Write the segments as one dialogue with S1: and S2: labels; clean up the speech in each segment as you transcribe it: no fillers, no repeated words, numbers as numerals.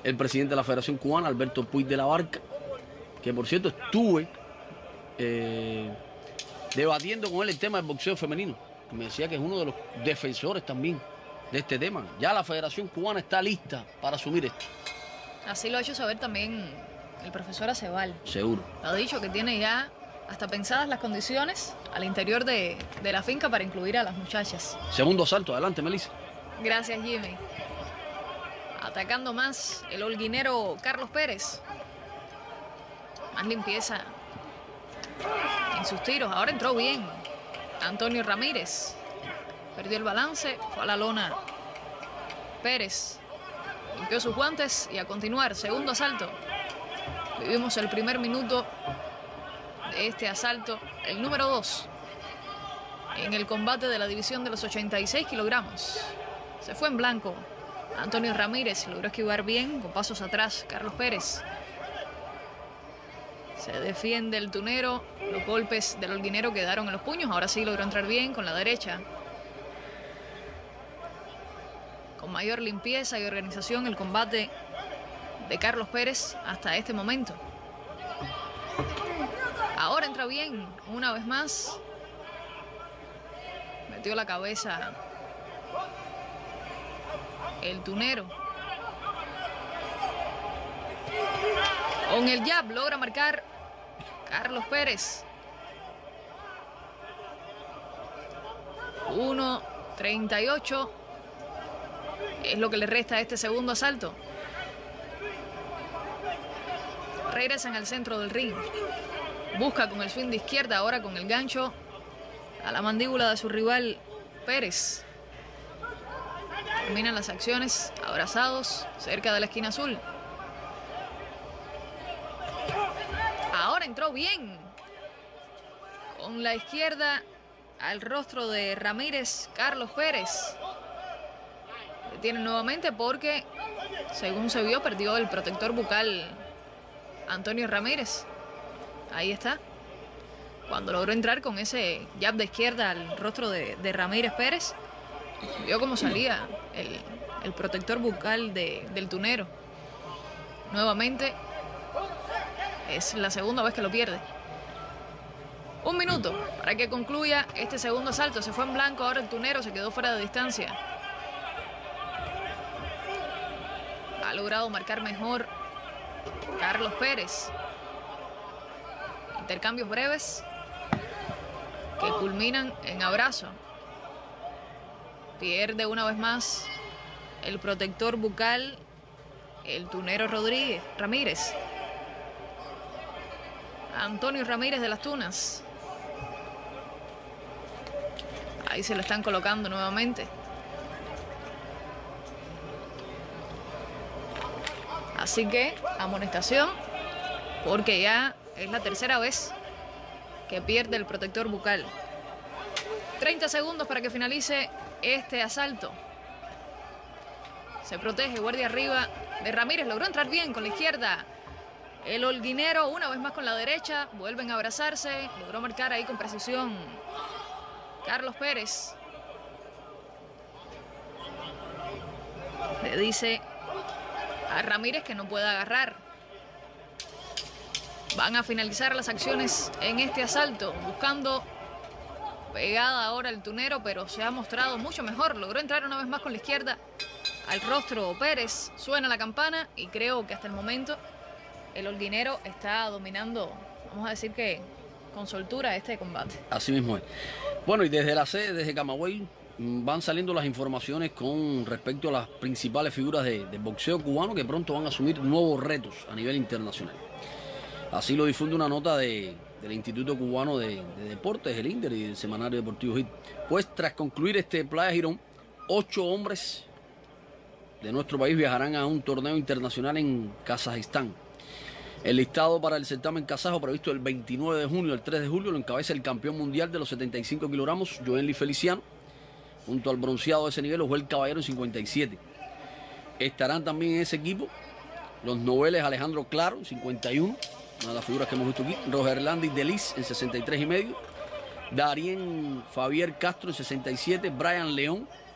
S1: el presidente de la Federación Cubana, Alberto Puig de la Barca, que por cierto estuve debatiendo con él el tema del boxeo femenino. Me decía que es uno de los defensores también de este tema. Ya la Federación Cubana está lista para asumir esto.
S2: Así lo ha hecho saber también el profesor Aceval.
S1: Seguro.
S2: Ha dicho que tiene ya hasta pensadas las condiciones al interior de la finca para incluir a las muchachas.
S1: Segundo asalto, adelante, Melissa.
S2: Gracias, Jimmy. Atacando más el holguinero Carlos Pérez. Más limpieza en sus tiros. Ahora entró bien Antonio Ramírez. Perdió el balance, fue a la lona Pérez. Limpió sus guantes y a continuar. Segundo asalto. Vivimos el primer minuto de este asalto, el número 2 en el combate de la división de los 86 kilogramos. Se fue en blanco Antonio Ramírez, logró esquivar bien con pasos atrás Carlos Pérez. Se defiende el tunero, los golpes del holguinero quedaron en los puños. Ahora sí logró entrar bien con la derecha, con mayor limpieza y organización el combate de Carlos Pérez hasta este momento. Ahora entra bien, una vez más. Metió la cabeza el tunero. Con el jab logra marcar Carlos Pérez. 1:38 es lo que le resta a este segundo asalto. Regresan al centro del ring. Busca con el swing de izquierda, ahora con el gancho a la mandíbula de su rival Pérez. Terminan las acciones abrazados cerca de la esquina azul. Ahora entró bien con la izquierda al rostro de Ramírez Carlos Pérez. Detiene nuevamente porque, según se vio, perdió el protector bucal Antonio Ramírez. Ahí está. Cuando logró entrar con ese jab de izquierda al rostro de Ramírez Pérez, vio cómo salía el protector bucal del tunero. Nuevamente, es la segunda vez que lo pierde. 1 minuto para que concluya este segundo asalto. Se fue en blanco, ahora el tunero se quedó fuera de distancia. Ha logrado marcar mejor Carlos Pérez. Intercambios breves que culminan en abrazo. Pierde una vez más el protector bucal el tunero Ramírez. Antonio Ramírez de las Tunas. Ahí se lo están colocando nuevamente. Así que amonestación, porque ya es la tercera vez que pierde el protector bucal. 30 segundos para que finalice este asalto. Se protege, guardia arriba de Ramírez. Logró entrar bien con la izquierda. El holguinero una vez más con la derecha. Vuelven a abrazarse. Logró marcar ahí con precisión Carlos Pérez. Le dice a Ramírez que no puede agarrar. Van a finalizar las acciones en este asalto, buscando pegada ahora el tunero, pero se ha mostrado mucho mejor. Logró entrar una vez más con la izquierda al rostro Pérez. Suena la campana y creo que hasta el momento el holguinero está dominando, vamos a decir que con soltura, este combate.
S1: Así mismo es. Bueno, y desde la sede, desde Camagüey, van saliendo las informaciones con respecto a las principales figuras del boxeo cubano que pronto van a asumir nuevos retos a nivel internacional. Así lo difunde una nota del Instituto Cubano de Deportes, el INDER, y del Semanario Deportivo HIT. Pues tras concluir este Playa Girón, 8 hombres de nuestro país viajarán a un torneo internacional en Kazajistán. El listado para el certamen kazajo, previsto el 29 de junio al 3 de julio, lo encabeza el campeón mundial de los 75 kilogramos, Joenly Feliciano, junto al bronceado de ese nivel, Joel Caballero, en 57. Estarán también en ese equipo los noveles Alejandro Claro, en 51, una de las figuras que hemos visto aquí, Roger Landis Delis, en 63 y medio, Darien Fabier Castro, en 67, Brian León,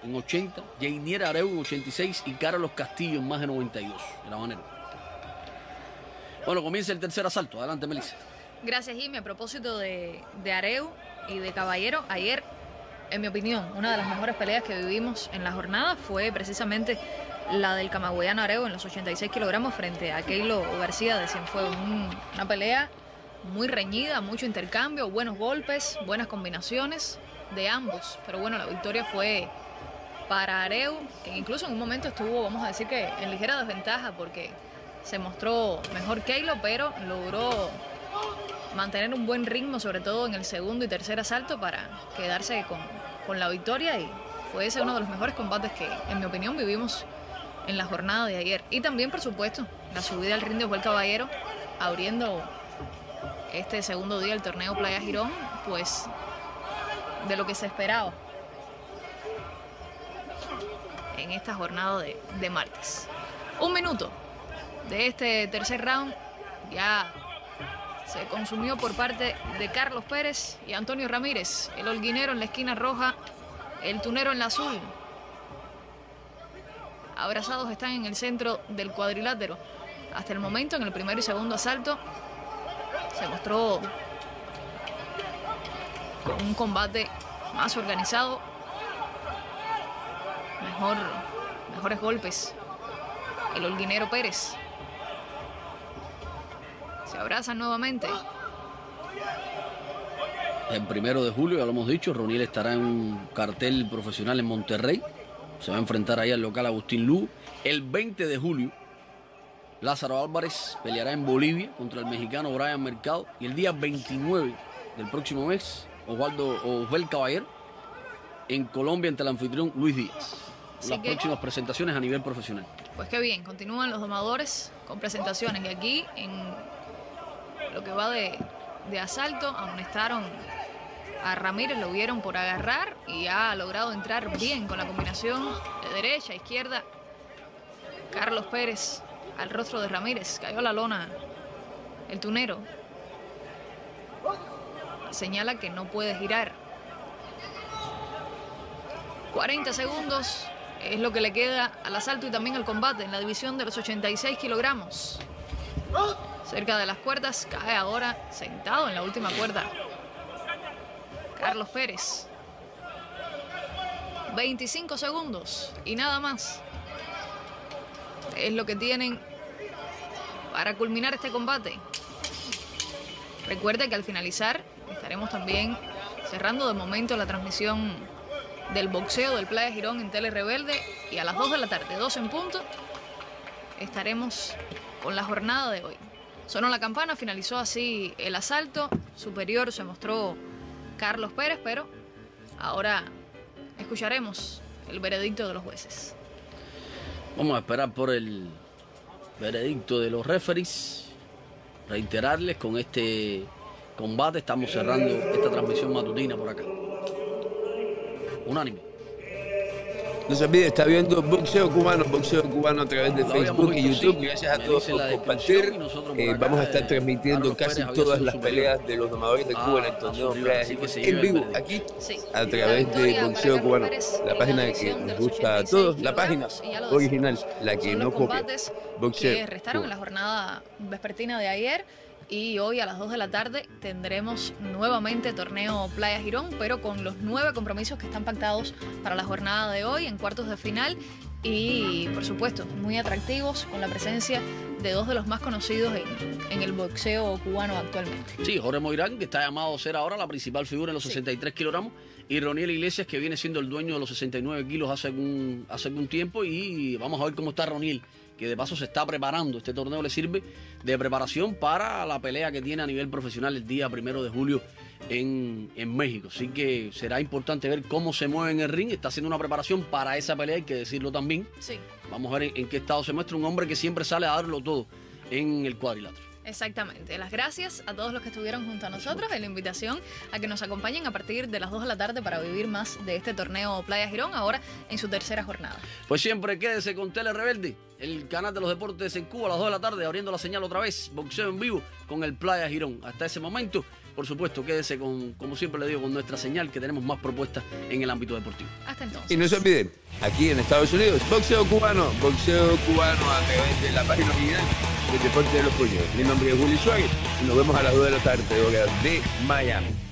S1: en 80, Jainier Areu en 86 y Carlos Castillo en más de 92, el habanero. Bueno, comienza el tercer asalto. Adelante, Melissa.
S2: Gracias, Jimmy. A propósito de Areu y de Caballero, ayer, en mi opinión, una de las mejores peleas que vivimos en la jornada fue precisamente la del camagüeyano Areu en los 86 kilogramos frente a Keilo García de Cienfuegos. Una pelea muy reñida, mucho intercambio, buenos golpes, buenas combinaciones de ambos. Pero bueno, la victoria fue para Areu, que incluso en un momento estuvo, vamos a decir que en ligera desventaja porque se mostró mejor Keilo, pero logró mantener un buen ritmo, sobre todo en el segundo y tercer asalto, para quedarse con la victoria, y fue ese uno de los mejores combates que, en mi opinión, vivimos en la jornada de ayer. Y también, por supuesto, la subida al ring de Joel Caballero, abriendo este segundo día del torneo Playa Girón, pues de lo que se esperaba en esta jornada de martes. 1 minuto de este tercer round ya se consumió por parte de Carlos Pérez y Antonio Ramírez. El holguinero en la esquina roja, el tunero en la azul. Abrazados están en el centro del cuadrilátero. Hasta el momento, en el primero y segundo asalto, se mostró con un combate más organizado, mejores golpes. El holguinero Pérez. Se abrazan nuevamente.
S1: El 1 de julio, ya lo hemos dicho, Roniel estará en un cartel profesional en Monterrey. Se va a enfrentar ahí al local Agustín Lugo. El 20 de julio, Lázaro Álvarez peleará en Bolivia contra el mexicano Brian Mercado. Y el día 29 del próximo mes, Joel Caballero en Colombia ante el anfitrión Luis Díaz. Las próximas presentaciones a nivel profesional.
S2: Pues qué bien, continúan los domadores con presentaciones. Y aquí, en lo que va de asalto, amonestaron a Ramírez, lo vieron por agarrar y ha logrado entrar bien con la combinación de derecha, izquierda. Carlos Pérez al rostro de Ramírez, cayó a la lona el tunero. Señala que no puede girar. 40 segundos es lo que le queda al asalto y también al combate en la división de los 86 kilogramos. Cerca de las cuerdas, cae ahora sentado en la última cuerda Carlos Pérez. 25 segundos y nada más es lo que tienen para culminar este combate. Recuerde que al finalizar estaremos también cerrando de momento la transmisión del boxeo del Playa Girón en Tele Rebelde, y a las 2 de la tarde, 2 en punto, estaremos con la jornada de hoy. Sonó la campana, finalizó así el asalto. Superior se mostró Carlos Pérez, pero ahora escucharemos el veredicto de los jueces.
S1: Vamos a esperar por el veredicto de los referees. Reiterarles, con este combate estamos cerrando esta transmisión matutina por acá. Unánime.
S3: No se olvide, está viendo Boxeo Cubano a través de Facebook y YouTube. Gracias a todos por compartir. Vamos a estar transmitiendo casi todas las peleas de los domadores de Cuba en el torneo en vivo aquí a través de Boxeo Cubano, la página que nos gusta a todos, la página original, la que no copia.
S2: Boxeo que restaron en la jornada vespertina de ayer. Y hoy a las 2 de la tarde tendremos nuevamente torneo Playa Girón, pero con los 9 compromisos que están pactados para la jornada de hoy en cuartos de final. Y, por supuesto, muy atractivos, con la presencia de 2 de los más conocidos en el boxeo cubano actualmente.
S1: Sí, Jorge Moirán, que está llamado a ser ahora la principal figura en los 63 kilogramos, y Roniel Iglesias, que viene siendo el dueño de los 69 kilos hace algún tiempo. Y vamos a ver cómo está Roniel, que de paso se está preparando. Este torneo le sirve de preparación para la pelea que tiene a nivel profesional el día 1 de julio en México. Así que será importante ver cómo se mueve en el ring. Está haciendo una preparación para esa pelea, hay que decirlo también.
S2: Sí.
S1: Vamos a ver en qué estado se muestra un hombre que siempre sale a darlo todo en el cuadrilátero.
S2: Exactamente. Las gracias a todos los que estuvieron junto a nosotros y la invitación a que nos acompañen a partir de las 2 de la tarde para vivir más de este torneo Playa Girón, ahora en su tercera jornada.
S1: Pues siempre quédese con Tele Rebelde. el canal de los deportes en Cuba a las 2 de la tarde, abriendo la señal otra vez, boxeo en vivo con el Playa Girón. Hasta ese momento, por supuesto, quédese con, como siempre le digo, con nuestra señal, que tenemos más propuestas en el ámbito deportivo.
S2: Hasta entonces.
S3: Y no se olviden, aquí en Estados Unidos, boxeo cubano a través de la página original del Deporte de los Puños. Mi nombre es Willy Suárez y nos vemos a las 2 de la tarde, hora de Miami.